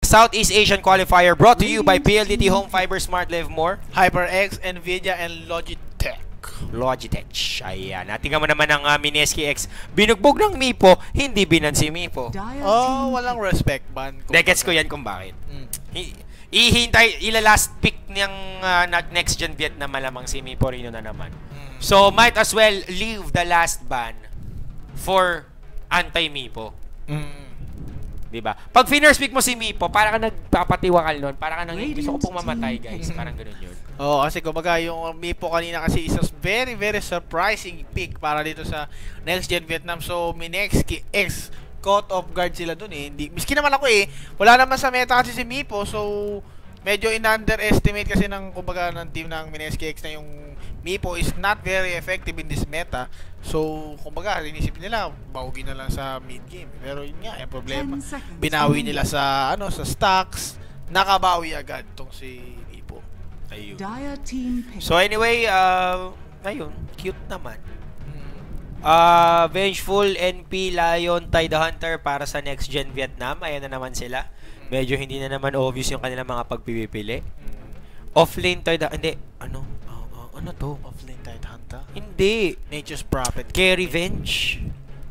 Southeast Asian Qualifier brought to you by PLDT Home Fiber Smart Live More, HyperX, Nvidia, and Logitech. Logitech. Ayan. Natingnan mo naman ang Mineski X. Binugbog ng Mipo, hindi binansi Mipo. Oh, walang respect ban. Gets ko yan kung bakit. Ihintay, ila-last pick ng next gen Vietnam malamang si Mipo Rino na naman. So, might as well leave the last ban for anti-Mipo. Diba? Pag finers pick mo si Mipo, para ka nagpapatiwakal nun, para ka nang gusto ko pong mamatay, guys. Parang ganun yun. Oo, kasi kumbaga yung Mipo kanina kasi is a very, very surprising pick para dito sa next gen Vietnam. So, Mineski X, caught off guard sila dun eh. Miski naman ako eh, wala naman sa meta kasi si Mipo, so medyo in-underestimate kasi ng kumbaga ng team ng Mineski X na yung Mipo is not very effective in this meta. So, kumbaga, inisip nila, bawagin na lang sa mid-game. Pero yun nga, yung problema. Binawi nila sa, sa stocks. Nakabawi agad tong si Mipo. Ayun. So, anyway, ayun, cute naman. Vengeful, NP, Lion, Tide Hunter para sa Next Gen Vietnam. Ayan na naman sila. Medyo hindi na naman obvious yung kanilang mga pagpipili. Offlane, Tide Hunter. Hindi, ano to? Offlane Tide Hunter? Hindi. Nature's Prophet. K-Revenge.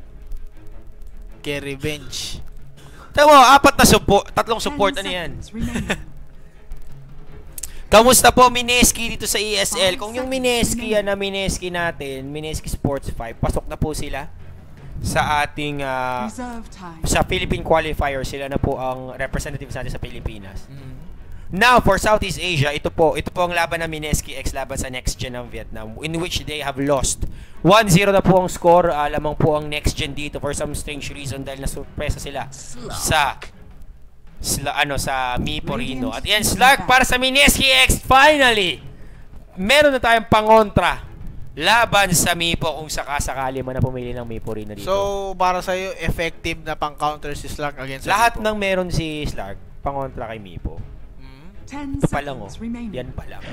K-Revenge. Tama, tatlong support. Ano yan? Kamusta po Mineski dito sa ESL? Kung yung Mineski yan na Mineski natin, Mineski Sports 5, pasok na po sila sa ating sa Philippine Qualifier. Sila na po ang representatives natin sa Pilipinas. Now, for Southeast Asia, ito po ang laban ng Mineski X laban sa Next Gen ng Vietnam, in which they have lost. 1-0 na po ang score. Lamang po ang Next Gen dito for some strange reason dahil nasurpresa sila sa Mipo Rino. At yan, Slark para sa Mineski X. Finally, meron na tayong pangontra laban sa Mipo kung sakasakali mo na pumili ng Mipo Rino dito. So, para sa'yo, effective na pang-counter si Slark against lahat Mipo? ng meron si Slark, pangontra kay Mipo. Ito pa lang, yan pa lang.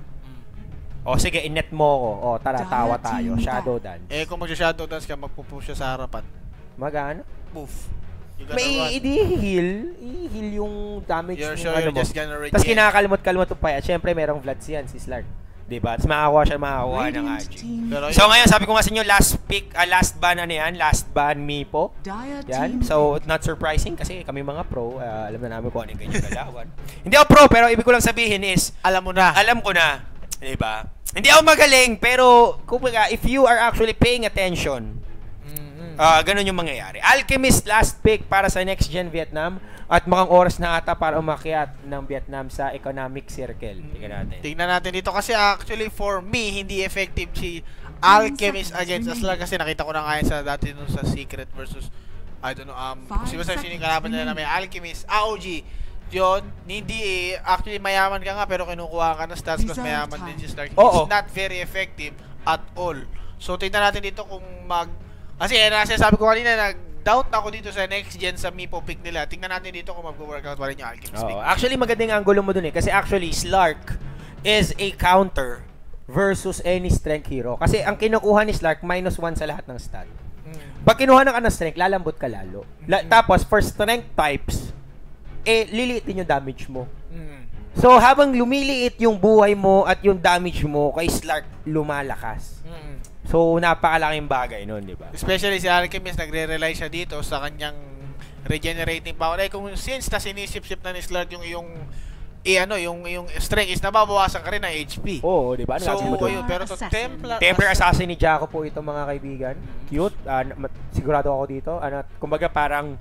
O sige, inet mo ko. O tara, tawa tayo. Shadow dance. Kung mag-shadow dance ka, magpupush siya sa harapan. Magano? Poof. May i-heal yung damage you're ng sure ano you're mo. just gonna regen. Tapos kinakalimot-kalimot pa yan. Siyempre, merong Vlads yan, si Slark. Diba? Tapos makakuha ng AG. So ngayon, sabi ko nga sa inyo, last ban last ban Mipo. Yan. So, not surprising kasi kami mga pro, alam na namin kung ano yung ganyan galawan. Hindi ako pro, pero ibig ko lang sabihin is, alam ko na. Diba? Hindi ako magaling, pero kumbaga, if you are actually paying attention, ganun yung mangyayari. Alchemist last pick para sa Next Gen Vietnam at mukhang oras na ata para umakyat ng Vietnam sa economic circle. Tingnan natin dito kasi actually for me hindi effective si Alchemist against Slark kasi nakita ko na nga sa dati nung sa Secret versus I don't know kasi basta sinikalaban nila na may Alchemist AOG yun, hindi actually mayaman ka nga pero kinukuha ka ng stats plus mayaman din si Slark. It's not very effective at all. So tingnan natin dito kung kasi sabi ko kanina doubt ako dito sa next gen sa Mipo pick nila. Tingnan natin dito kung mag-workout pa rin yung Alchemist pick. Actually, magandang angulo mo dun eh. Kasi actually, Slark is a counter versus any strength hero. Kasi ang kinukuha ni Slark, -1 sa lahat ng stat. Pag kinuha ng strength, lalambot ka lalo. Tapos, for strength types, liliitin yung damage mo. So, habang lumiliit yung buhay mo at yung damage mo, kay Slark, lumalakas. So, napakalaking bagay nun, di ba? Especially si Alchemist, nagre-rely siya dito sa kanyang regenerating power. Kung since na sinisip-sip na ni Slark yung strength is nababawasan ka rin ng HP. Oo, di ba? So, pero to Templar Assassin ni Jaco po ito, mga kaibigan. Cute. Sigurado ako dito. Kumbaga parang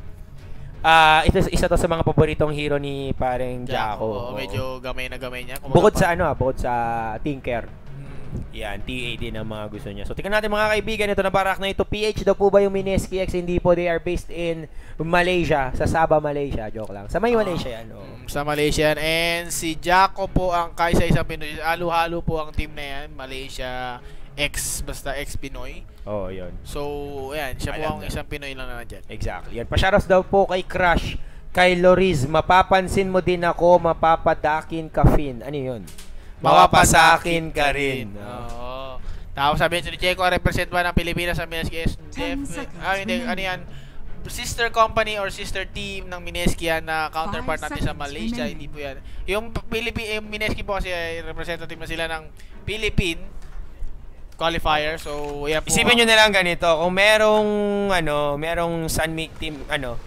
isa to sa mga paboritong hero ni pareng Jaco. Medyo gamay na gamay niya. Bukod sa Tinker. Yan, TA din ang mga gusto niya. So, tingnan natin mga kaibigan, ito na barak na ito. PH daw po ba yung Mineski X? Hindi po, they are based in Malaysia. Sa Sabah, Malaysia. Joke lang. Sa may Malaysia yan. Sa Malaysia yan. And si Jaco po ang kaysa isang Pinoy. Halo-halo po ang team na yan. Malaysia X, basta X Pinoy. Yun. So, ayan. Siya po ang isang Pinoy lang na dyan. Exactly. Yan. Pasyaros daw po kay Crush, kay Loriz. Mapapansin mo din ako, mapapadakin ka, Finn. Ano yun? Mapapasakin ka rin. Tapos sabi ni Checo, represent ba ng Pilipinas sa Mineski X? Hindi. Ano yan? sister company or sister team ng Mineski yan na counterpart natin sa Malaysia, hindi po yan. Yung Mineski po kasi ay representative na sila ng Philippine qualifier. So, yan po. Isipin nyo na lang ganito, kung merong Sunmig team,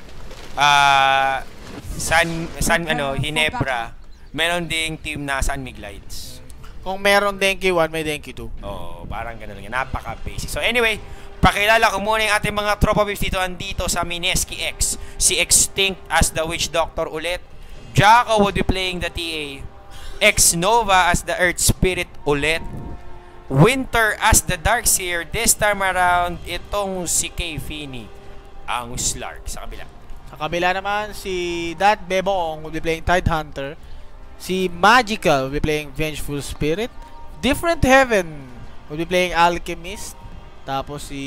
Hinebra, meron ding team na Sunmig Lights. Kung meron Denki 1, may Denki 2. Oo, parang gano'n lang yan. Napaka-basic. So anyway, pakilala ko muna yung ating mga tropa beefs dito andito sa Mineski X. Si Extinct as the Witch Doctor ulit. Jaco would be playing the TA. X-Nova as the Earth Spirit ulit. Winter as the Darkseer. This time around, itong si Kay Fini ang Slark sa kabila. Sa kabila naman, si Dat Bebong will be playing Tidehunter. Si Magical will be playing Vengeful Spirit. Different Heaven will be playing Alchemist. Tapos si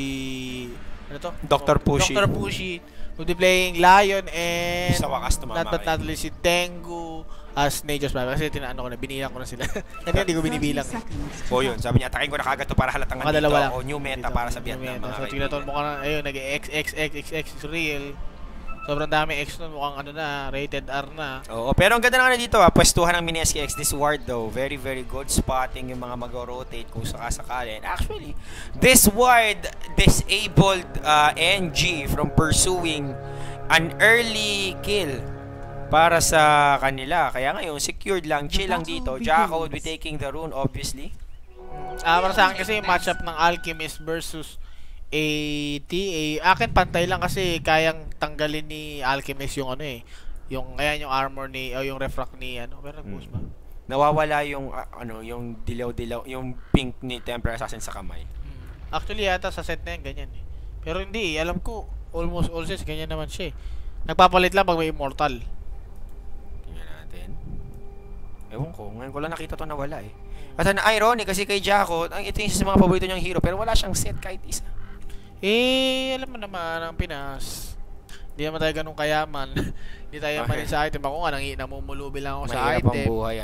Dr. Pushy. Dr. Pushy will be playing Lion and sa wakas tumama not least si Tengu as Nature's Prophet. Kasi binilang ko na sila. Hindi ko binibilang. Yun. Sabi niya, atakin ko na kagad to para halatang dito. O new meta para sa Vietnam. So, tinaton mo ka na, ayun, nag-XXXX is real. Sobrang dami X nun, mukhang rated R na. Oo, pero ang ganda na dito pwestuhan ng Mineski X this ward though. Very very good spotting yung mga mag-rotate kung sakasakali. And actually, this ward disabled NG from pursuing an early kill para sa kanila. Kaya ngayon, secured lang, chill lang dito. Jaco would be taking the rune obviously. Para sa akin kasi yung matchup ng Alchemist versus TA, akin pantay lang kasi kayang tanggalin ni Alchemist yung yung armor ni o yung refract ni pero nag-boost ba? Nawawala yung yung dilaw-dilaw, yung pink ni Temper Assassin sa kamay. Actually yata sa set na yan ganyan Pero hindi, alam ko almost all sets ganyan naman siya. Nagpapalit lang pag may immortal. Tingnan natin. Ewan ko, ngayon ko lang nakita to nawala At ang ironic kasi kay Jaco, ito yung isa sa mga paborito niyang hero pero wala siyang set kahit isa. Alam mo naman ang Pinas. Hindi naman tayo ganun kayaman. Hindi tayo manin sa item. Ako nga namumulubi lang ako sa item. Mahirap ang buhay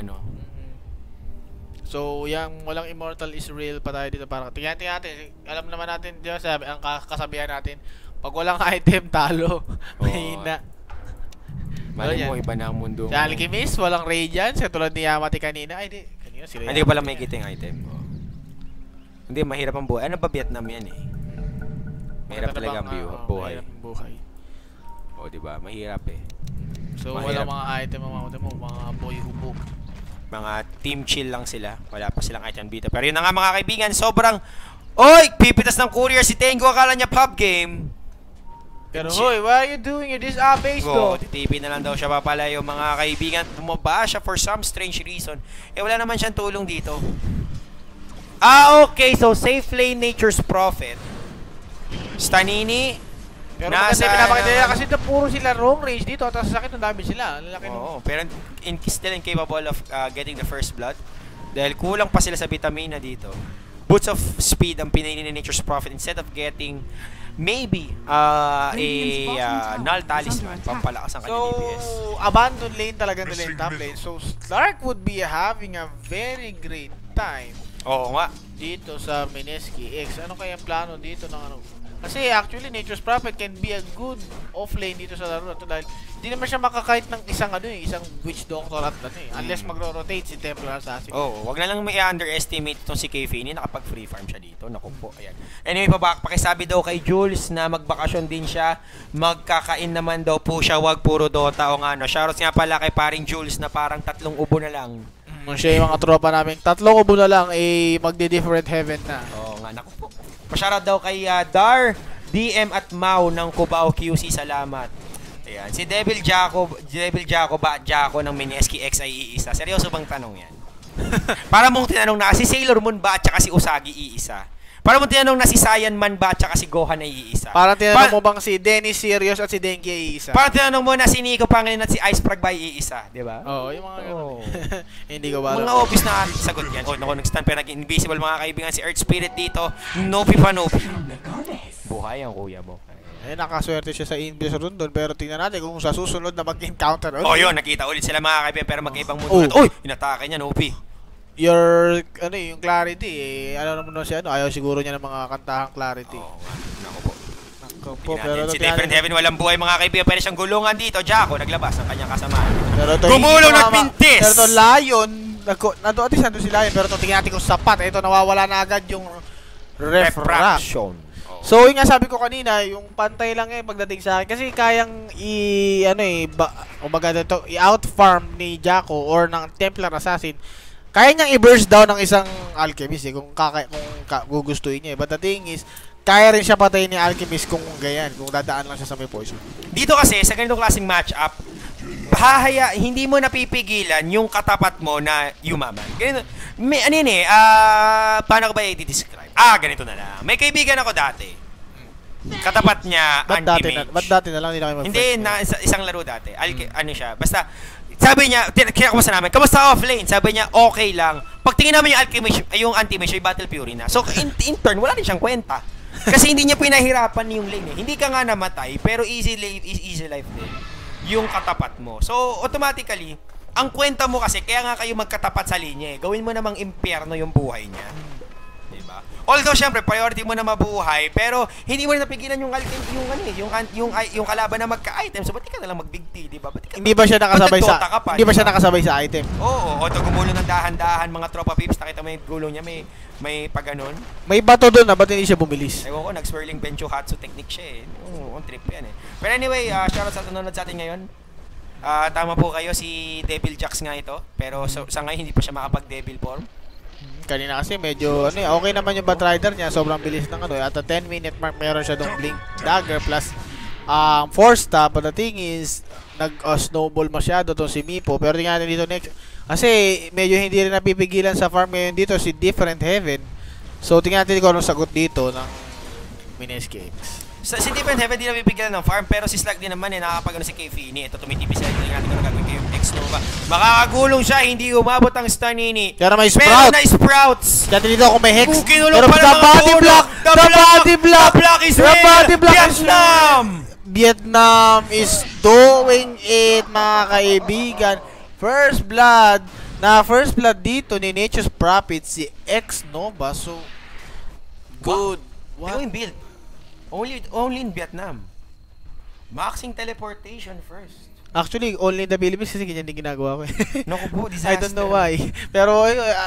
So, yung walang immortal is real pa tayo dito. Para tingnan natin. Alam naman natin, di ba sabi, ang kasabihan natin, pag walang item, talo. Mahina. Mali mo, iba na ang mundo. Si Alchemist, walang Radiance. Katulad ni Yamati kanina. Ay, kanina si Hindi ko pala may kita yung item. Hindi, mahirap ang buhay. Ano ba Vietnam yan Mahirap talaga ang buhay. Mahirap ang buhay. Diba? Mahirap So, wala mga item mga boy hubog. Mga team chill lang sila. Wala pa silang item dito. Pero yun na nga mga kaibigan, sobrang pipitas ng courier si Tengu. Akala niya pub game. Pero hoy, what are you doing? You're this base though. TTP na lang daw siya papalayo mga kaibigan. Bumaba siya for some strange reason. Wala naman siyang tulong dito. Okay. So, safe lane Nature's Prophet. Stanini. Pero kasi pinapakita nila kasi puro sila long range dito at sa sakit ng damage sila. Pero still incapable of getting the first blood. Dahil kulang pa sila sa vitamina dito. Boots of speed ang pinili ni Nature's Prophet instead of getting maybe a null talisman pampalakas ang kanyang DPS. So, abandon lane talaga nila yung top lane. So, Slark would be having a very great time. Oo nga. Dito sa Mineski X. Ano kaya ang plano dito ng Kasi actually, Nature's Prophet can be a good off-lane dito sa laro na to dahil hindi naman siya makakahit ng isang isang Witch Doctor at unless magro-rotate si Templar Assassin. Wag na lang may underestimate itong si Kayfini, nakapag-free farm siya dito. Naku po, ayan. Anyway, pakisabi daw kay Jules na magbakasyon din siya. Magkakain naman daw po siya, wag puro Dota o nga Shoutouts nga pala kay paring Jules na parang 3 ubo na lang. Siya yung mga tropa namin, 3 ubo na lang, magdi-different heaven na. Oo nga, naku po. Pa-shoutout daw kay Dar, DM at Mau ng Cubao QC. Salamat. Ayan. Si Devil Jaco ba Jaco ng Mineski X ay iisa? Seryoso bang tanong yan? Para mong tinanong na si Sailor Moon ba at saka si Usagi iisa? Para mong tinanong na si Saiyan Man ba at saka si Gohan ay iisa? Para tinanong mo bang si Dennis Sirius at si Denki ay iisa? Para tinanong mo na si Nico Pangilinan at si Ice Frog ba ay iisa? Diba? Yung mga hindi ko ba mga obvious na sagot yan. Nag-stand pero naging invisible mga kaibigan si Earth Spirit dito. Nopi pa Nopi. Buhay ang kuya mo. Nakaswerte siya sa Invis Rundon pero tingnan natin kung sa susunod na mag-encounter. Yun, nakita ulit sila mga kaibigan pero magkaibang mundo. Inatake niya Nopi. Your yung clarity alam naman na siya ayaw siguro niya ng mga kantahang clarity. Nako po. Po, pero si Different Heaven walang buhay mga kaibigan. Pero siyang gulungan dito. Jacko naglabas ng kanyang kasamaan. Gumulong at pintis! Pero ito Lion, at least nandun si Lion. Pero ito tingnan natin kung sapat. Ito nawawala na agad yung refraction. So yung nga sabi ko kanina, yung pantay lang pagdating sa akin. Kasi kayang i-out-farm ni Jacko or ng Templar Assassin. Kaya niyang i-burst down ng isang Alchemist kung gugustuhin niya. But the thing is, kaya rin siya patayin ni Alchemist kung ganyan, kung dadaan lang siya sa may poison. Dito kasi, sa ganitong klaseng match-up, hindi mo napipigilan yung katapat mo na yumaman. Ganito, paano ko ba i-describe? Ganito na lang. May kaibigan ako dati. Katapat niya, anti-mage. Ba't dati na lang? Hindi, isang laro dati. Ano siya, basta, sabi niya, kinakamusta namin, kamusta offlane? Sabi niya, okay lang. Pagtingin namin yung alchemist, yung anti-mage, yung battle fury na. So, in turn, wala rin siyang kwenta. Kasi hindi niya pinahirapan yung lane eh. Hindi ka nga namatay, pero easy life din. Yung katapat mo. So, automatically, ang kwenta mo kasi, kaya nga kayo magkatapat sa linya eh. Gawin mo namang impyerno yung buhay niya. Diba? Although, syempre, priority mo na mabuhay, pero hindi mo na napigilan yung kalaban na magka-item. So, ba't di ka nalang mag-big T, diba? Hindi ba siya nakasabay sa item? Oo, ito gumulong ng dahan-dahan, mga tropa pips, nakita mo yung gulong niya, may paganon. May bato doon na, ba't hindi siya bumilis? Ewan ko, nag-swirling Benchuhatsu technique siya eh. Oo, on trip yan eh. Pero anyway, shoutout sa nanonood sa atin ngayon. Tama po kayo, si Devil Jax nga ito. Pero sa ngayon, hindi pa siya makapag-devil form. Kanina kasi medyo okay naman yung Batrider niya, sobrang bilis ng at a 10-minute mark meron siya dong blink dagger plus 4 stab. But the thing is snowball masyado to si Meepo. Pero tingnan natin dito next kasi medyo hindi rin napipigilan sa farm ngayon dito si Different Heaven. So tingnan natin kung anong sagot dito ng Mineski X. Si Different Heaven di napipigilan ng farm, pero si Slag din naman nakakapag si K-Fini. Ito tumitipis sila, tingnan natin kung ano gagawin kayo X-Nova. Makakagulong siya, hindi umabot ang stun nini. Pero may sprout. Pero na sprouts. Dati dito ako may hex. Pero the body block. The body block. The body block is Vietnam. Vietnam is doing it, mga kaibigan. First blood dito ni Nature's Prophet si X-Nova. So good. What? Yung build. Only in Vietnam. Maxing teleportation first. Actually, only in the Philippines kasi ganyan din ginagawa ko. Naku po, disaster. I don't know why. Pero,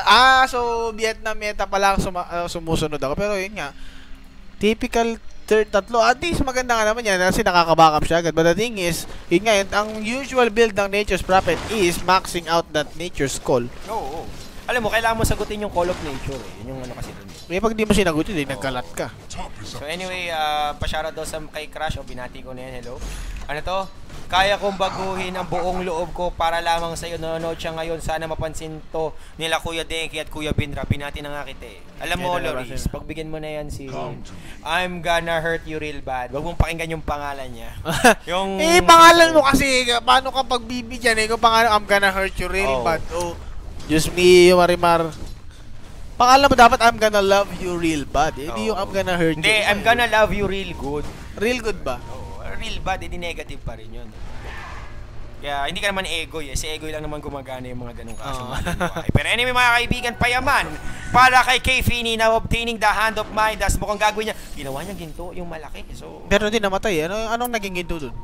so Vietnam meta pa lang sumusunod ako. Pero yun nga, typical tatlo. At least maganda nga naman yan kasi nakaka-backup siya agad. But the thing is, yun nga, ang usual build ng Nature's Prophet is maxing out that Nature's Call. Oo. Alam mo, kailangan mo sagutin yung Call of Nature eh. Yun yung ano kasi dun. May pag di mo sinagutin, nagkalat ka. So anyway, pa-shoutout daw sa kay Crash. Binati ko na yan, hello. Ano to? Kaya kong baguhin ang buong loob ko para lamang sa'yo. Nanonood siya ngayon. Sana mapansin to nila Kuya Denki at Kuya Bindra. Binati na nga kita eh. Alam mo, Loris, pagbigyan mo na yan si I'm gonna hurt you real bad. Huwag mong pakinggan yung pangalan niya. Yung pangalan mo kasi, paano ka pagbibigyan eh? Kung pangalan, I'm gonna hurt you real bad. Oh, just me, Marimar. Pangalan mo dapat I'm gonna love you real bad. Hindi yung I'm gonna hurt you. Hindi, I'm gonna love you real good. Real good ba? Real bad, hindi negative pa rin yun. Kaya hindi ka naman egoy eh. Si egoy lang naman gumagana yung mga ganung kaso. Pero anyway mga kaibigan, payaman para kay K-Fini na obtaining the hand of Midas. Mukhang gagawin niya. Ginawa niya ginto, yung malaki. So, pero hindi namatay. Anong naging ginto dun?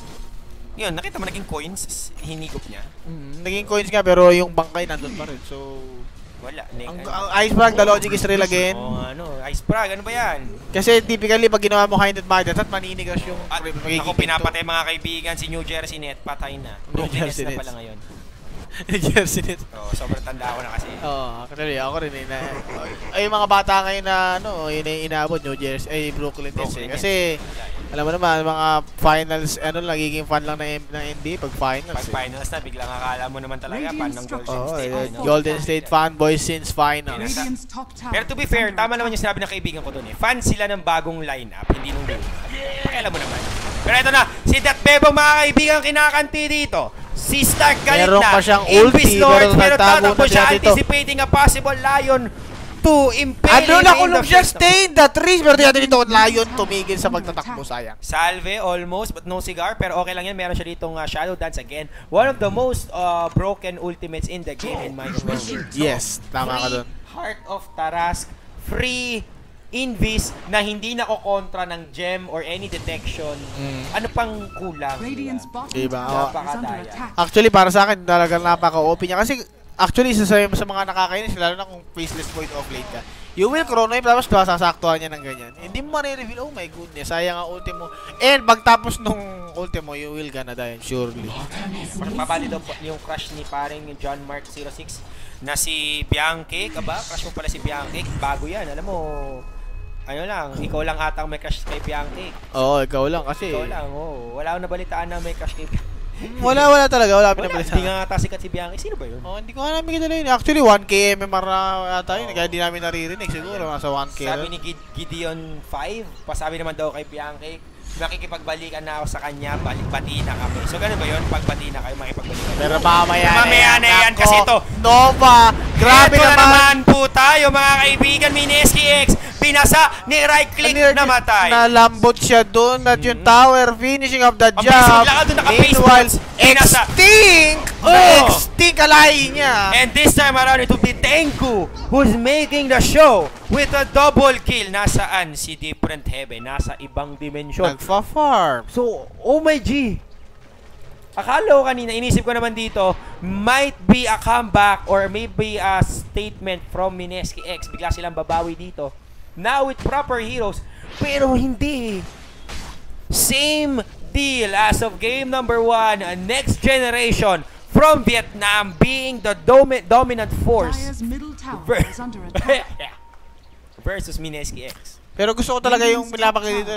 Yun, nakita mo naging coins, hinigop niya. Naging coins nga pero yung bangkay nandun pa rin. So, wala. Ang Iceberg, the logic is real again. Iceberg, ano ba yan? Kasi typically, pag ginawa mo Hinded Midas at maninigas yung ako pinapatay mga kaibigan, si New Jersey Net, patay na. New Jersey na pala ngayon. New Jersey Net. Sobrang tanda ko na kasi. Actually, ako rin ay mga bata ngayon na, inaabot New Jersey, Brooklyn Nets. Kasi, alam mo naman, mga finals, nagiging fan lang ng NBA pag finals. Pag finals na, biglang akala mo naman talaga, fan ng Golden State. Golden State fanboys since finals. Pero to be fair, tama naman yung sinabi ng kaibigan ko doon eh. Fan sila ng bagong lineup, hindi nung build. Alam mo naman. Pero ito na, si Datbebong mga kaibigan kinakanti dito. Si Stark galit meron na. Pa siyang ulti, pero tatakbo siya anticipating a possible Lion to impale ano na kulong siya, stay in the trees. Pero natin dito, Lion tumigil sa pagtatakbo, sayang. Salve almost, but no cigar. Pero okay lang yan, meron siya ditong Shadow Dance again. One of the most broken ultimates in the game in my opinion. Yes, tama ka dun. Heart of Tarask, free Invis na hindi nakokontra ng gem or any detection. Ano pang kulang? Diba? Napakadaya. Actually, para sa akin, talagang napaka-OP niya. Kasi, actually, isa sa mga nakakainis, lalo na kung faceless void off-late ka, you will chrono him, tapos sasaktuhan niya ng ganyan. Hindi mo ma-reveal, oh my goodness, sayang ang ultimo. And, pagtapos nung ultimo, you will gonna die, surely. Papali daw yung crush ni paring John Mark 06 na si Bianchi, kaba? Crush mo pala si Bianchi. Bago yan, alam mo. Ano lang, ikaw lang atang may crush kay Bianchi. Oo, ikaw lang kasi. Ikaw lang, oo. Wala akong nabalitaan na may crush kay Bianchi. Wala talaga, wala pinabalitaan. Hindi nga ata sikat si Bianchi. Sino ba yun? Oh, hindi ko alam kita yun. Actually, 1K MMR na ata yun. Kaya di namin naririnig siguro. Nasa 1K. Sabi ni Gideon 5, pasabi naman daw kay Bianchi, makikipagbalikan na ako sa kanya, balik-bati na kami. So, ganun ba yun? Pagbati na kayo, makipagbalikan. Pero mamaya na yan kasi ito. Nova! Grabe ito naman! po tayo, mga kaibigan. Mineski X, pinasa ni right click, namatay. Nalambot siya doon at yung tower, finishing of the job. Meanwhile, Extinct! Extinct alay niya. And this time around, it will be Tengu who's making the show with a double kill. Nasaan si Different Heaven? Nasa ibang dimensyon. Nagfa-farm. So, oh my G. Akala ko kanina, inisip ko naman dito, might be a comeback or maybe a statement from Mineski X. Bigla silang babawi dito. Now with proper heroes, pero hindi. Same deal as of game number 1, next generation from Vietnam being the dominant force versus Mineski X. Pero gusto ko talaga yung pinapakita dito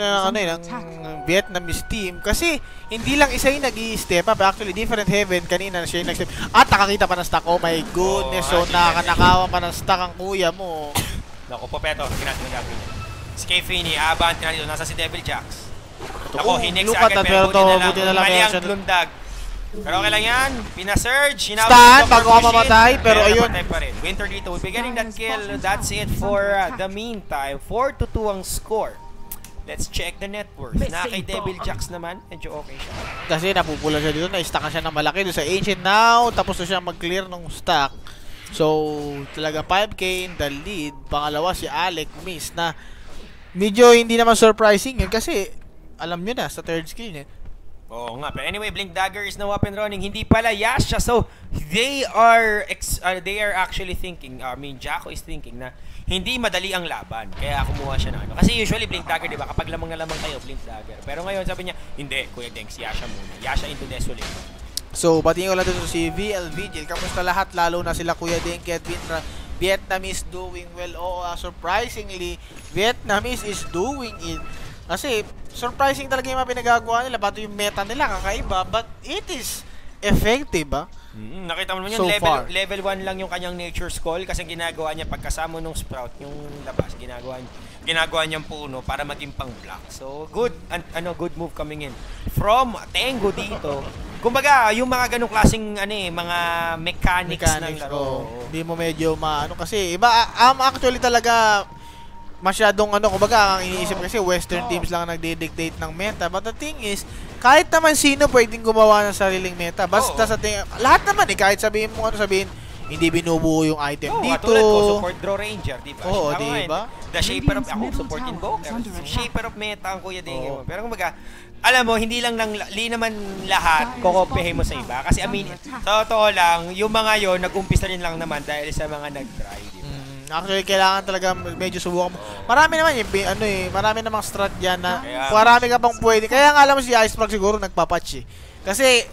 ng Vietnamese team kasi hindi lang isa yung nag-i-step up. Actually, Different Heaven kanina siya yung nag-step. At nakakita pa ng stock. Oh my goodness. So nakakanakawa pa ng stock ang kuya mo. Naku po, Peto. Ginagawa niya. Si K-Fini, aabanti na dito. Nasa si Devil Jax. Naku, hinex agad. Pero buti na lang. Mali ang lundag. Pero okay lang yan. Pina-surge. Stand bago ka mamatay. Pero ayun. Winter dito will be getting that kill. That's it for the meantime. 4-2 ang score. Let's check the net worth. Na kay Devil Jax naman, medyo okay siya. Kasi napupula siya dito. Na-stackan siya ng malaki doon sa Ancient now. Tapos na siya mag-clear ng stack. So, talaga 5K in the lead. Pangalawa si Alec Miss na medyo hindi naman surprising yun kasi alam nyo na sa third skill niya. Oo nga, pero anyway, Blink Dagger is now up and running. Hindi pala Yasha, so they are actually thinking, Jacko is thinking na hindi madali ang laban. Kaya kumuha siya ng ano. Kasi usually Blink Dagger, di ba? Kapag lamang na lamang kayo, Blink Dagger. Pero ngayon sabi niya, hindi, Kuya Denks, Yasha muna. Yasha into Desolate. So, batiin ko lang dito si VL Vigil. Kamusta lahat? Lalo na sila Kuya Denki at Vietnamese doing well. Oh, surprisingly, Vietnamese is doing it. Kasi, surprising talaga yung mga pinagagawa nila. Bato yung meta nila, kakaiba. But, it is effective, ba? Nakita mo naman so yun, level 1 lang yung kanyang nature skull kasi ginagawa niya pagkasama nung sprout, yung labas, ginagawa niyang puno para maging pang block. So, good move coming in. From Tengu dito, kumbaga, yung mga ganong klaseng mga mechanics ng laro. Hindi mo medyo kasi iba actually talaga masyadong kumbaga ang iniisip kasi western teams lang ang nagde-dictate ng meta. But the thing is, kahit naman sino pwedeng gumawa ng sariling meta. Basta sa lahat naman kahit sabihin mo hindi binubuo yung item dito. Katulad ko, support draw ranger, di ba? Oo, di ba? The shaper of support invoker. Shaper of meta ang Kuya Dengi mo. Pero kumbaga, alam mo, hindi naman lahat kokopihin mo sa iba. Kasi sa totoo lang, yung mga yon nag-umpisa rin lang naman dahil sa mga nag-try, di ba? Actually, kailangan talaga medyo subukan mo. Marami naman marami namang strat dyan na marami ka pang pwede. Kaya nga alam mo si Iceberg siguro nagpapatch i-explore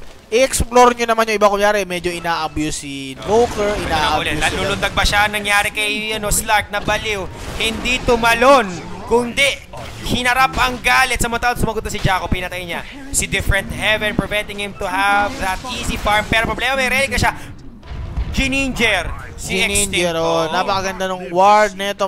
nyo naman yung iba. Kunyari, medyo ina-abuse si Invoker, ina-abuse Nalulundag ba siya nangyari kay Slark na baliw? Hindi tumalon, kundi hinarap ang galit. Samantala sumagot na si Jacko, pinatay niya si Different Heaven, preventing him to have that easy farm. Pero problema, may relic na siya. Gininger, si Extinct. Napakaganda ng ward neto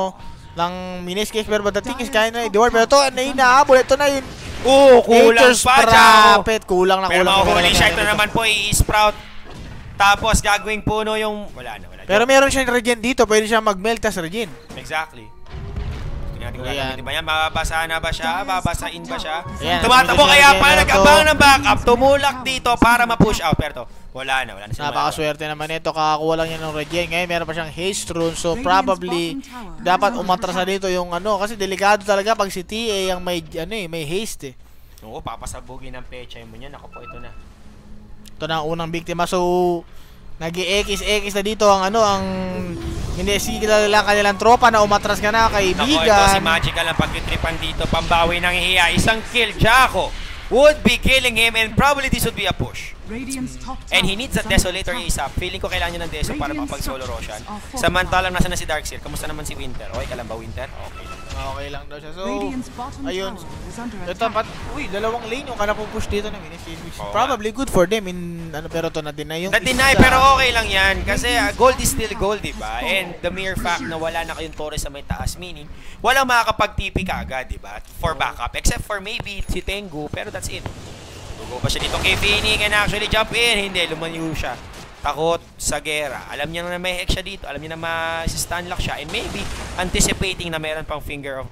ng Mineski. Pero the thing is, kaya na i-ward. Pero ito, inaabol. Ito na yun. Kulang pa dyan. Kulang. Pero mahuli siya. Ito naman po, i-sprout. Tapos gagawing puno yung... Wala na. Pero meron siyang regen dito. Pwede siya mag-melt as regen. Exactly. Tingnan natin kung gagamitin ba yan. Mababasa na ba siya? Babasain ba siya? Ayan, Tumatakbo kaya pala ito. nag-abang ng backup. Tumulak dito para ma-push out. Pero wala na siya. Napakaswerte naman ito. Kakakuha lang niya ng regen. Ngayon meron pa siyang haste rune. So probably dapat umatras na dito yung ano. Kasi delikado talaga pag si TA ang may haste eh. Oo, papasabugin ng pecha mo niya. Ako po, ito na. Ito na ang unang biktima. So nag-i-X na dito ang ang hinisigil lang kanilang tropa na umatras ka na kaibigan. Ito si Magical ang pagtitripan dito. Pambawi ng hiya. Isang kill, Jaco would be killing him and probably this would be a push. And he needs a Desolator ASAP. Feeling ko kailangan niya ng Deso para makapag-solo Roshan. Samantalang nasa na si Darkseer. Kamusta naman si Winter? Okay ka lang ba, Winter? Okay lang. Okay lang daw siya. So, ayun. Ito, dalawang lane yung kana push dito na Minifield. Probably good for them pero to na-deny yung na-deny pero okay lang yan. Kasi gold is still gold, diba? And the mere fact na wala na kayong Torres sa may taas, meaning walang makakapag-TP ka agad, diba? For backup. Except for maybe si Tengu, pero that's it. Tugo pa siya dito kay Vinny, can actually jump in. Hindi, lumanyo siya. Takot sa gera. Alam niya na may hex siya dito. Alam niya na ma-stun lock siya. And maybe anticipating na meron pang finger of,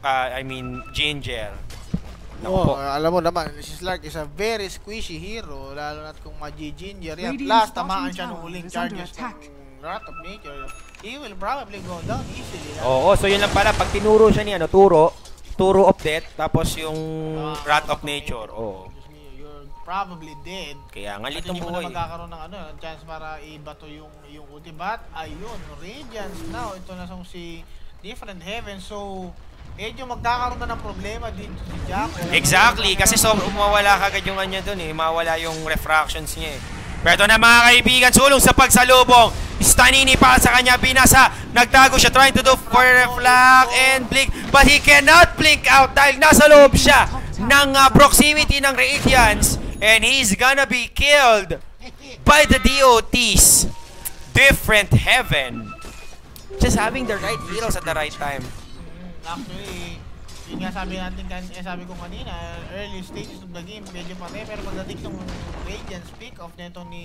Ginger. Alam mo naman, si Slark is a very squishy hero. Lalo na't kung Ginger yan. Plus, tamaan siya ng huling charges ng Wrath of Nature. He will probably go down easily. Oo, so yun lang pala. Pag tinuro siya niya, Turo of Death, tapos yung Wrath of Nature. Oo. Probably dead. Kaya nga litong buhay. Hindi mo na magkakaroon ng chance para ibato yung ulti. But ayun, Radiance now. Ito na si Different Heaven. So, medyo magkakaroon na ng problema dito si Jaco. Exactly. Kasi mawala kagad yung kanya dun eh. Mawala yung refractions niya eh. Pero ito na mga kaibigan, sulong sa pagsalubong. Stanini pa sa kanya, binasa. Nagtago siya, trying to do for reflect and blink. But he cannot blink out dahil nasa loob siya ng proximity ng Radiance. And he's gonna be killed by the DOTs. Different Heaven. Just having the right heroes at the right time. Actually, yun nga sabi ko kanina, early stages of the game, medyo pati. Pero pagdating ng Radiance pick-off nito ni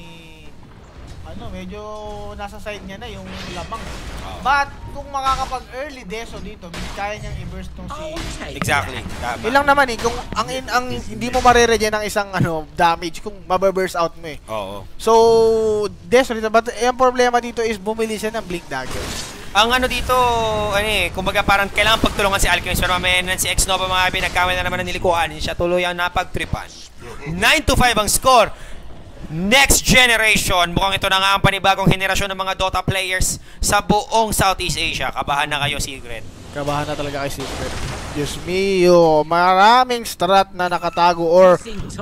medyo nasa side niya na yung lamang. But kung makakapag-early deso dito, kaya niyang i-burst tong si... Exactly. Ilang naman kung ang hindi mo mareregen ng isang damage kung mababurst out mo eh. Oo. So, deso dito. But yung problema dito is bumili siya ng Blink Dagger. Ang dito, kumbaga parang kailangan pagtulungan si Alchemist. Pero mamaya si X-Nova mga pinagkamay na naman ng nilikuan. Siya tuloy ang napagtripan. 9-5 ang score. Next generation. Mukhang ito na nga ang panibagong henerasyon ng mga Dota players sa buong Southeast Asia. Kabahan na kayo, Secret. Kabahan na talaga kay Secret. Diyos mio, maraming strat na nakatago or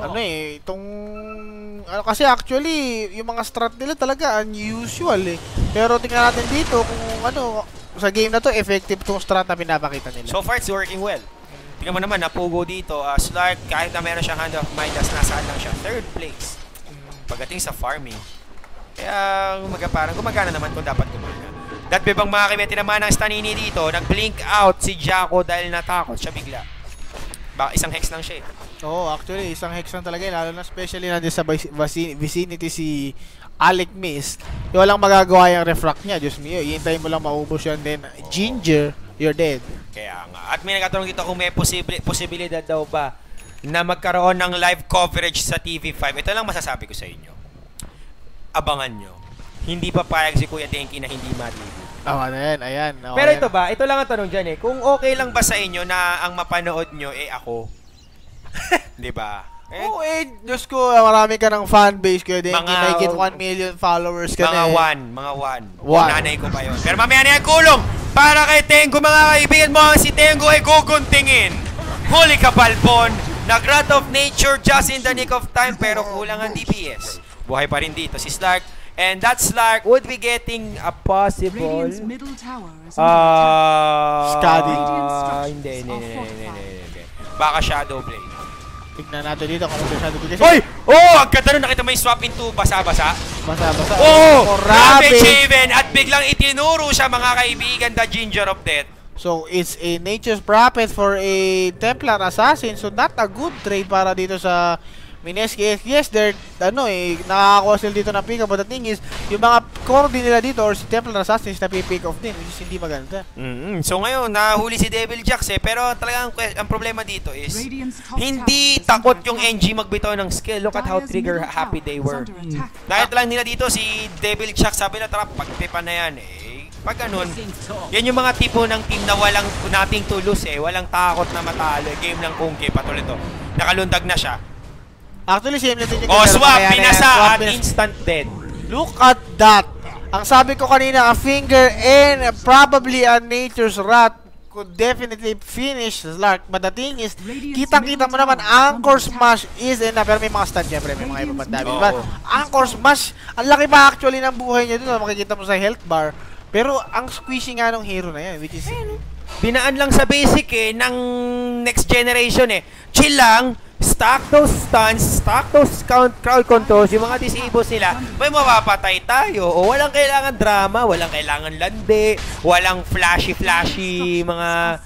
kasi actually yung mga strat nila talaga unusual eh. Pero tingnan natin dito kung sa game na to effective tong strat na pinapakita nila. So far it's working well. Tingnan mo naman, napugo dito. Slark, kahit na meron siyang Hand of Midas, nasaan lang siya? 3rd place. Pagdating sa farming. Kaya parang gumagana naman kung dapat gumagana. Datbebang mga kimeti naman ang Stanini dito. Nag-blink out si Jaco dahil natakot siya bigla. Baka isang hex lang siya eh. Oo, actually isang hex lang talaga. Lalo na especially nandiyan sa vicinity si Alec Mist. Walang magagawa yung refract niya. Diyos mio, ihintayin mo lang maubos yan. Then Ginger, you're dead. Kaya nga. At may nagkatanong dito kung may posibilidad daw ba na magkaroon ng live coverage sa TV5. Ito lang masasabi ko sa inyo. Abangan nyo. Hindi pa payag si Kuya Denki na hindi maligo. Ayan. Pero ito ba? Ito lang ang tanong dyan eh. Kung okay lang ba sa inyo na ang mapanood nyo ako? Di ba? Diyos ko, marami ka ng fanbase Kuya Denki. May 1 million followers ka na Mga one. Nanay ko pa yun. Pero mamaya na yung kulong. Para kay Tengu mga kaibigan mo, si Tengu ay guguntingin. Huli ka, Balbon. Nag-Wrath of Nature just in the nick of time pero kulang ang DPS. Buhay pa rin dito si Slark. And that Slark would be getting a possible Scuddy. Hindi. Baka Shadow Blade. Tignan natin dito kung ano Shadow Blade. Oy! Oh! Ang ganda nun, nakita mo yung swap into basa-basa? Basa-basa. Oh! Ravage Haven! At biglang itinuro siya mga kaibigan, the Ginger of Death. So, it's a Nature's Prophet for a Templar Assassin. So, not a good trade para dito sa Mineski X, yes, they're, nakakakuha sila dito ng pick-up. But the thing is, yung mga core din nila dito, or si Templar Assassins na pick off din, which is hindi maganda. So ngayon, nahuli si Devil Jax pero talagang ang problema dito is, hindi takot yung NG magbitaw ng skill. Look at how trigger happy they were. Dahil lang nila dito, si Devil Jax, sabi na, tara, pagpipan na yan Pag ganun, yan yung mga tipo ng team na walang nothing to lose walang takot na matalo. Game ng Kungke, patuloy to. Nakalundag na siya. Actually, same na din yung swap, binasa at instant dead. Look at that. Ang sabi ko kanina, a finger and probably a nature's wrath could definitely finish Slark. But the thing is, kitang-kita mo naman, Anchor Smash is enough. Pero may mga stun syempre, may mga ibang damage. But Anchor Smash, ang laki pa actually ng buhay niya dun. Makikita mo sa health bar. Pero ang squishy nga ng hero na yan, which is... Binaan lang sa basic ng next generation Chill lang, stack those stuns, stack those crowd controls, yung mga disables nila, may mapapatay tayo. O walang kailangan drama, walang kailangan lande, walang flashy mga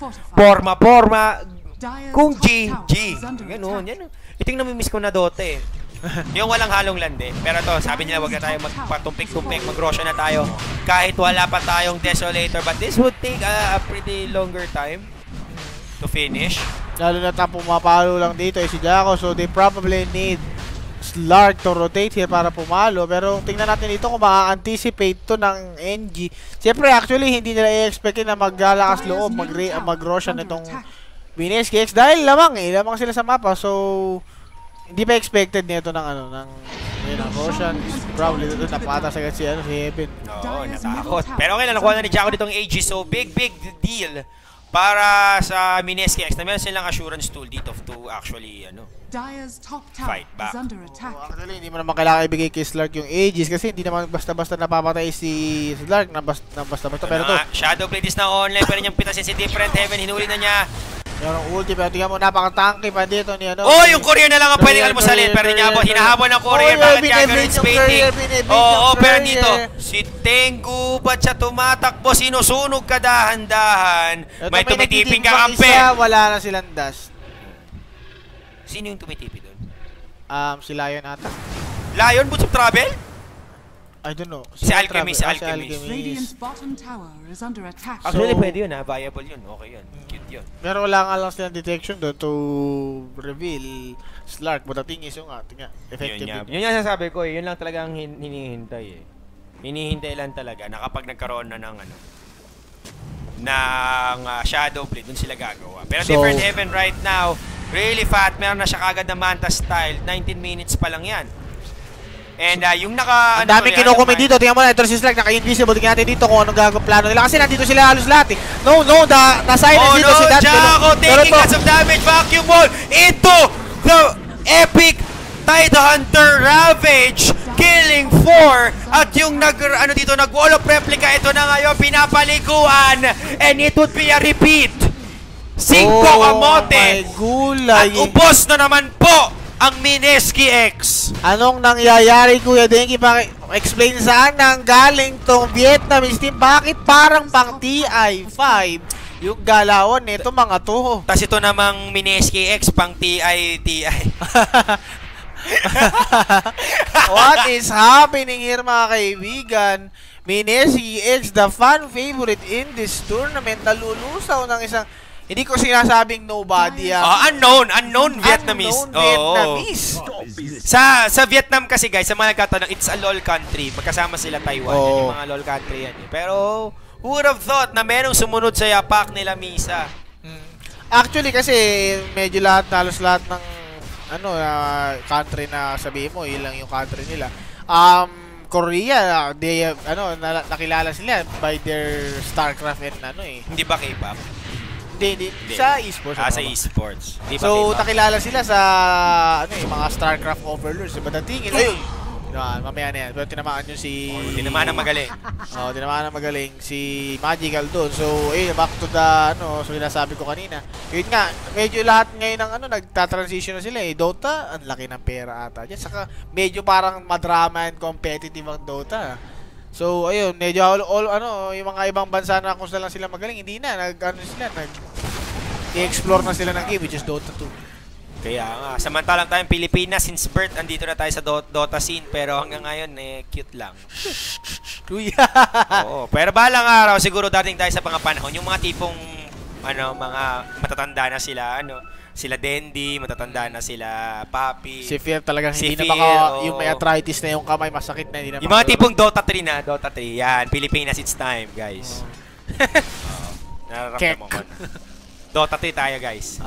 forma. Kung G. Ganun, yan. Ito yung namimiss ko na Dota yung walang halong lande. Pero to, sabi nila wag na tayo magpatumpik-tumpik, mag-rosya na tayo kahit wala pa tayong Desolator. But this would take a pretty longer time to finish. Lalo na pumapalo lang dito si Jaco. So they probably need Slark to rotate here para pumalo. Pero tingnan natin dito kung ma-anticipate to ng NG. Siyempre actually hindi nila i-expect na maglalakas loob, mag-rosya nitong Mineski X dahil lamang sila sa mapa. So hindi pa expected nito ng Roshan. Probably doon napatas agad si Heaven. Oo, natakot. Pero okay lang, nakuha na ni Jaco ditong AG. So big deal para sa Mineski X na meron silang assurance tool dito to actually fight back. Actually, hindi mo naman kailangan ibigay kay Slark yung Aegis kasi hindi naman basta-basta napapatay si Slark na basta-basta. Pero to, Shadowblade is na online, pero niyang pitasin si Different Heaven, hinuli na niya. Yung ulti, pero tingnan mo, napaka-tanky pa dito ni yung courier na lang ang pwedeng almusalin, pero niya po, hinahabol ng courier, bakit niya ganun spacing? Pero dito, si Tengu, ba't siya tumatakbo, sinusunog ka dahan-dahan, may tumitiping ka kampe. Wala na silang dust. Sino yung tumitipi doon? Si Lion ata. Lion, Boots of Travel? I don't know. Si Alchemist. Actually, pwede yun viable yun, okay yun, cute yun. Pero wala nga lang silang detection doon to reveal Slark. But the thing is effective. Yun yung sasabi ko yun lang talaga ang hinihintay Hinihintay lang talaga na kapag nagkaroon na ng Shadowblade, dun sila gagawa. Pero Different Heaven right now, really fat, meron na siya kagad na Manta style, 19 minutes pa lang yan. And yung ang daming kinukomment dito. Tingnan mo na, ito si Slark, naka-invisible. Tingnan natin dito kung anong gagawin plano nila. Kasi nandito sila halos lahat na-silence dito si Dad. Jaco taking lots of damage, vacuum ball into the epic Tidehunter Ravage, killing 4. At yung nag-wall of replica, ito na ngayon, pinapaliguan. And it would be a repeat. 5 kamote. At ubos na naman po ang Mineski X. Anong nangyayari, Kuya Denki? Explain saan nang galing tong Vietnamese team? Bakit parang pang TI5 yung galawan nito mga to? Tas ito namang Mineski X pang TI. What is happening here, mga kaibigan? Mineski X, the fan favorite in this tournament, nalulusaw ng isang... Hindi ko sinasabing nobody. Unknown Vietnamese. Vietnamese. Sa Vietnam kasi guys, sa mga nagtatanong, it's a LOL country. Magkasama sila Taiwan. Yan, yung mga LOL country yan. Pero who would have thought na merong sumunod sa yapak nila Misa? Actually kasi medyo halos lahat ng country na sabihin mo, ilang yung country nila. Korea, nakilala sila by their StarCraft and Hindi ba K-pop? Hindi. Sa esports. Sa esports. So, nakilala sila sa mga StarCraft overlords. But the thing is, mamaya na yan. Pero tinamaan nyo si... tinamaan ng magaling. Tinamaan ng magaling si Magical doon. So, back to the, so sinasabi ko kanina. Yun nga, medyo lahat ngayon ng nagta-transition na sila Dota, ang laki ng pera ata dyan. Saka, medyo parang madrama and competitive ang Dota. So, ayun, medyo yung mga ibang bansa na kung saan lang sila magaling, hindi na, nag-explore na sila ng game, which is Dota 2. Kaya nga, samantalang tayong Pilipinas, since birth, andito na tayo sa Dota scene, pero hanggang ngayon, cute lang. Kuya! Oo, pero balang araw, siguro dating tayo sa mga panahon, yung mga tipong, mga matatanda na sila, sila Dendi, matatanda na sila Papi. Si Fear talagang si hindi Fear, na yung may arthritis na yung kamay, masakit na, hindi na yung mga tipong Dota 3 na, Dota 3, yan, Pilipinas, it's time, guys. Nararamdaman ko na. Dota 3 tayo, guys.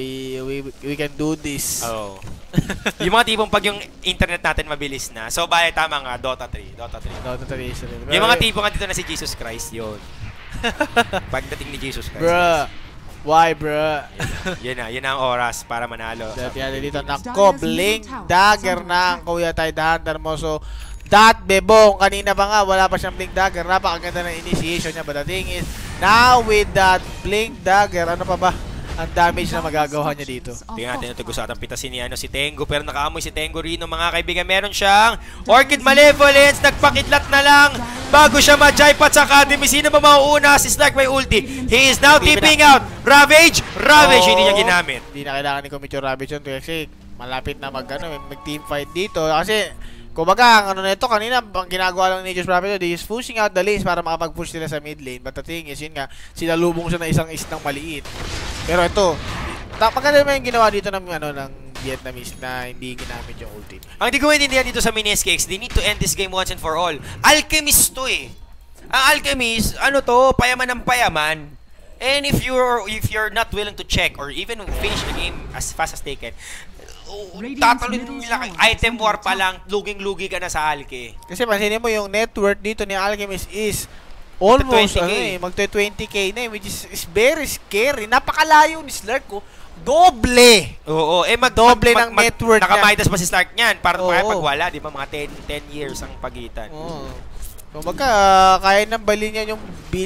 We can do this. Oo. Yung mga tipong pag yung internet natin mabilis na. So, tama nga, Dota 3. Dota 3. Dota 3 is rin. Yung mga tipong dito na si Jesus Christ, yun. Pagdating ni Jesus Christ. Bruh. Why, bruh? Yun na ang oras para manalo. Dati dito, nako, blink dagger na ang Kuya Ty the Hunter mo. So, Bebong, kanina pa nga, wala pa siyang blink dagger. Napakaganda ng initiation niya. But the thing is, now with that blink dagger, ano pa ba ang damage na magagawa niya dito? Tingnan natin ito gusto atang pitasin ni si Tengu, pero nakaamoy si Tengu rino, mga kaibigan. Meron siyang Orchid Malevolence, nagpakidlat na lang bago siya ma-jaipat sa Academy. Sino ba mauuna? Si Slark may ulti. He is now tipping out. Ravage, hindi niya ginamit. Hindi na kailangan ni Kumicho Ravage yun kasi malapit na mag-team fight dito. Kasi kumbaga, ang nito kanina, ang ginagawa lang ni Just Rapid, is pushing out the lanes para makapag-push sila sa mid lane. But the thing is, yun nga, sinalubong siya na isang isnang maliit. Pero ito, maganda naman yung ginawa dito ng Vietnamese na hindi ginamit yung ulti. Ang di ko maintindihan dito sa Mineski X, they need to end this game once and for all. Alchemist to eh. Ang Alchemist, payaman ng payaman. And if you're not willing to check or even finish the game as fast as they can, tatalon nila item war pa lang, luging-lugi ka na sa Alke. Kasi pansinin mo yung net worth dito ni Alchemist is almost mag-20k na which is very scary. Napakalayo ni Slark ko. Doble! Oo, doble ng net worth niya. Nakamaitas pa si Slark niyan para pag wala, di ba? Mga 10 years ang pagitan. Oo. Kumbaga, kaya nang bali niya yung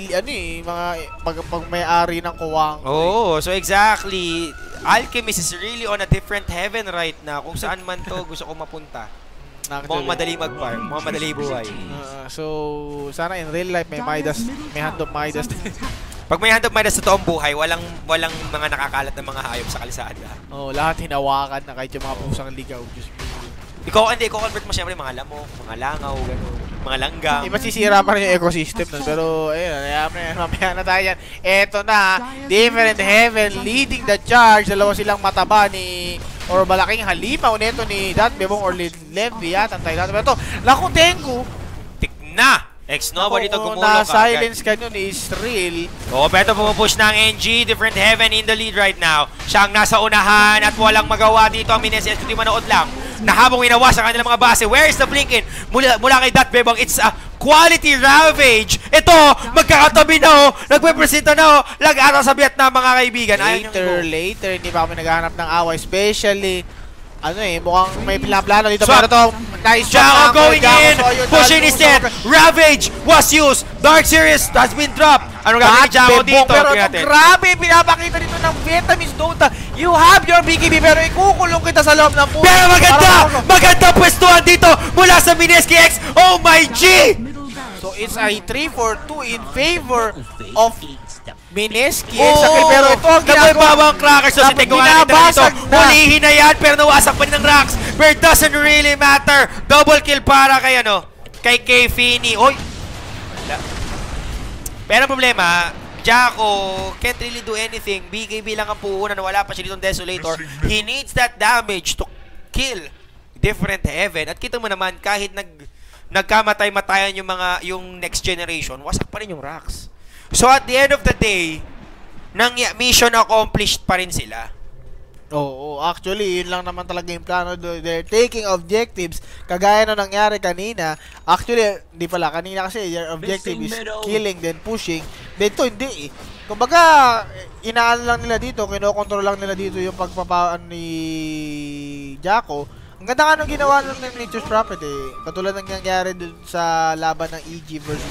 pag may-ari ng kuwang. Oo, so exactly. Alchemist is really on a different heaven right now. Kung saan man to gusto ko mapunta. Mukhang madali mag-farm, mukhang madali buhay. So, sana in real life may Midas, may hand of Midas. Pag may hand of Midas sa toong buhay, walang mga nakakalat na mga hayop sa kalsada. Lahat hinawakan na kahit yung mga pusang ligaw. I-convert mo siyempre mga lamok, mga langaw, gano'n. Mga langgam. Masisira pa rin yung ecosystem nun. Pero, ayun, mamaya na tayo yan. Eto na, different heaven leading the charge. Dalawa silang mataba or malaking halimaw nito ni Bebong or Levi yata ang tayo. Pero ito, naku, Tengu. Tikna! Ex-Nova dito gumulo ka. Na-silence ka nyo is real. Pero pumupush ng NG. Different heaven in the lead right now. Siya ang nasa unahan at walang magawa dito ang Mineski. Kundi manood lang. Nahabang winawa sa kanilang mga base. Where is the Blinkin? Mula kay Bebong, it's a quality Ravage. Ito, magkakatabi na nagpe-presenta na lag-araw sa Vietnam, mga kaibigan. Later, hindi pa kami naghahanap ng away. Especially, mukhang may plano dito. Pero to, nice job going in. Pushing instead. Ravage was used. Dark Series has been dropped. Ano gagawin ni Jacko dito? Pero ito, grabe, pinapakita dito ng Vietnamese Dota. You have your BKB, pero ikukulong kita sa loob ng puso. Pero maganda pwestuhan dito mula sa Mineski X. Oh my G! So it's a 3-4-2 in favor of Mineski X. Pero ito ang ginagawa. Crackers. So si Tengu nga dito. Hulihin na yan, pero nawasak pa rin ng racks. But it doesn't really matter. Double kill para kay kay Fini. Oy! Pero problema, Jacko can't really do anything. BKB lang ang puhunan na wala pa siya ditong Desolator. He needs that damage to kill different heaven. At kita mo naman, kahit nagkamatay-matayan yung next generation, wasak pa rin yung racks. So at the end of the day, mission accomplished pa rin sila. Oo, actually, yun lang naman talaga yung plano. They're taking objectives. Kagaya na nangyari kanina. Actually, hindi pala. Kanina kasi, their objective is killing, then pushing. Dito, hindi eh. Kumbaga, inaano lang nila dito, kinokontrol lang nila dito yung pagpapaan ni Jacko. Ang ganda nga nung ginawa nung Nature's Prophet eh. Katulad ng nangyari dun sa laban ng EG versus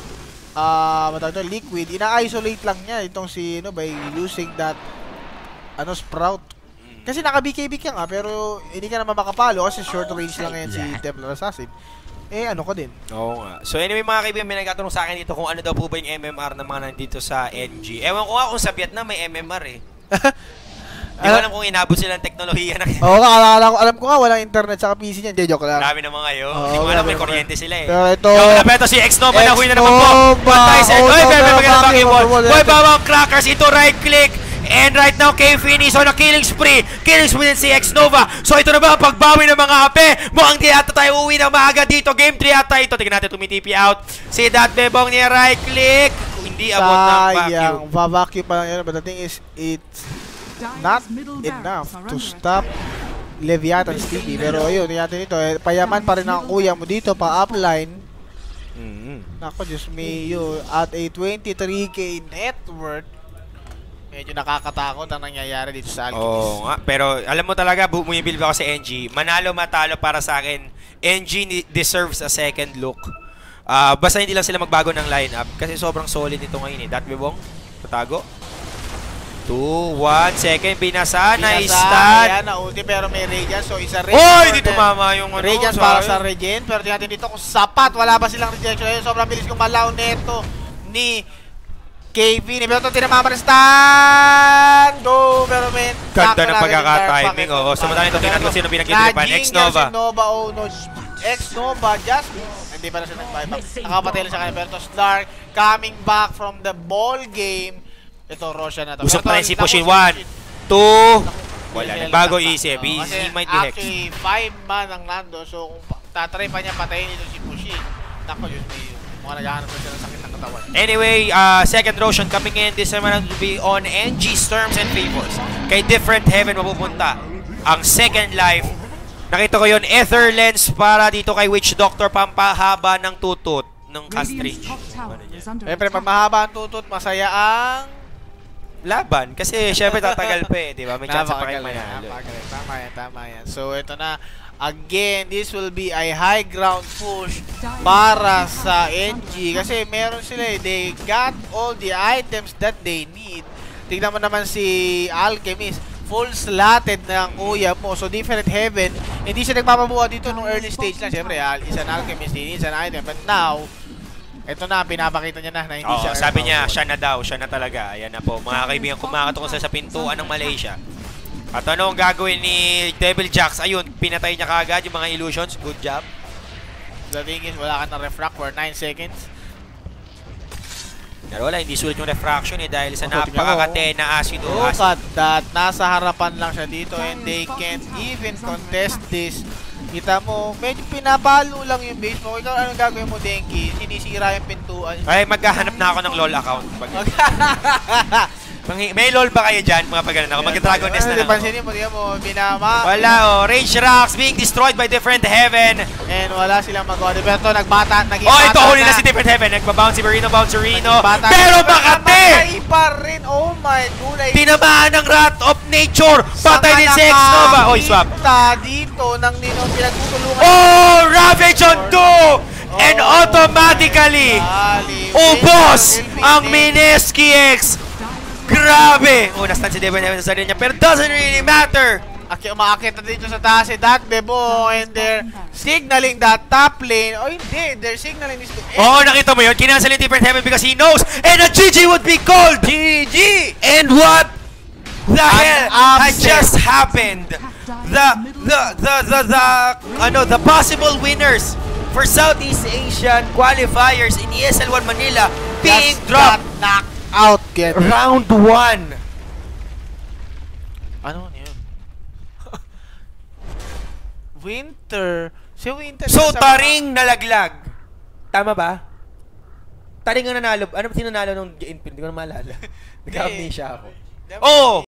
Liquid. Ina-isolate lang niya itong by using that Sprout. Kasi naka-BKB ka nga, pero hindi ka naman makapalo kasi short range lang yan si Templar Assassin. Ko din. Oo nga. So anyway, mga kaibigan, may nagtatanong sa akin dito kung ano daw po ba yung MMR ng mga nandito sa NG. Ewan ko nga kung sa Vietnam may MMR eh. Hindi ko alam kung inabot sila ng teknolohiya na. Oo, alam ko nga, walang internet sa PC niyan. Hindi, joke lang. Marami naman kayo. Oo, Hindi ko alam, may grabe kuryente sila eh. Pero ito, Ito si X-Nova na huy na naman po. Pantay sa Oy, magandang bakibol. Boy, bawang crackers. Ito right click. And right now, K-Fini on a killing spree. Killing spree din si X-Nova. So ito na ba ang pagbawi ng mga ape? Mukhang di ata tayo uwi ng maaga dito. Game 3 ata ito. Tignan natin, tumitipi out. Si Datbebong niya right click. Hindi abot ng vacuum. Vacuum pa lang yun. But the thing is, it's not enough to stop Leviathan's TV. Pero ayun, natin ito. Payaman pa rin ang kuya mo dito pa upline. Nako, Diyos me, at a 23k net worth. Medyo nakakatakot ang nangyayari dito sa Alchemist. Oo nga, pero alam mo talaga, bumibilib ako sa NG. Manalo matalo para sa akin, NG deserves a second look. Basta hindi lang sila magbago ng lineup kasi sobrang solid ito ngayon eh. Datbebong, patago. 2, 1, second, binasa, na-stun. Ayan, na-ulti pero may Radiance, so isa Radiance. Oy, di tumama yung ano. Radiance para sa Regen, pero tingnan dito kung sapat, wala ba silang rejection. Ayun, sobrang bilis kumalaw neto ni KV. Pero ito tinamama ng stand. Go, pero men. Ganda ng pagkaka-timing. Oo, samantalang ito tingnan ko sino pinag-itripan. X-Nova. X-Nova, just hindi pa na siya nag-buyback. Nakapatay lang siya kanya. Pero ito, Slark coming back from the ball game. Ito, Roshan na ito. Usap pa rin si Pushin. 1, 2. Wala, nagbago isip. He might be hex. Actually, 5 man ang nando. So, kung tatry pa niya patayin ito si Pushin. Nako, yun may mga naghahanap na siya ng sakit ng katawan. Anyway, second Roshan coming in. This time around to be on NG's terms and favors. Kay different heaven mapupunta ang second life. Nakita ko yun, Ether Lens para dito kay Witch Doctor, pampahaba ng tutut ng castrage. Siyempre, pag mahaba ang tutut, masaya ang laban. Kasi syempre tatagal pa eh, di ba? May chance pa kayo manalo. Tama yan. So, ito na. Again, this will be a high ground push para sa NG. Kasi meron sila eh. They got all the items that they need. Tignan mo naman si Alchemist. Full slotted na ang kuya mo. So, different heaven. Hindi siya nagpapabuha dito nung early stage lang. Siyempre, isang Alchemist, he needs an item. But now, ito na, pinapakita niya na hindi siya. Sabi niya, siya na daw. Siya na talaga. Ayan na po. Mga kaibigan, kumakatok sa pintuan ng Malaysia. At ano ang gagawin ni Devil Jax? Ayun, pinatay niya kaagad yung mga illusions. Good job. The thing is, wala ka na refract for 9 seconds. Pero wala, hindi sulit yung refraction eh dahil sa napakakate na acido. Look at that. Nasa harapan lang siya dito and they can't even contest this. Kita mo, medyo pinapalo lang yung base mo. Ikaw, anong gagawin mo, Denki? Sinisira yung pintuan. Ay, maghahanap na ako ng LOL account. May LOL ba kayo dyan? Mga pagano ako. Mag-Dragon Nest na lang. Pansinin mo, tingnan mo, binama. Wala oh. Rage Rocks being destroyed by different heaven. And wala silang magawa. Pero nagbata, naging bata. Oh, ito huli na si different heaven. Nagbabounce si Barino, Bouncerino. Pero Makate! Patay pa rin. Oh my God. Tinamaan ng Wrath of Nature. Patay din si X-Nova. Oy, swap. Dito nang ninong pinagtutulungan. Oh, Ravage on 2! And automatically, ubos ang Mineski X. Grabe! Oh, nastan si Devon Heaven sa sarili niya. Pero doesn't really matter. Umakakit na dito sa taas si Datbebong and they're signaling that top lane. Oh, hindi. They're signaling this to end. Oh, nakita mo yun? Kinansel yung different heaven because he knows. And a GG would be called. GG! And what the hell had just happened? The possible winners for Southeast Asian qualifiers in ESL 1 Manila being dropped. Out get Round 1. Ano yun? Winter. Si Winter. So, Taring nalaglag. Tama ba? Taring ang nanalo. Ano ba sinanalo nung game? Hindi ko na maalala. Nag-amnesia ako. Oh!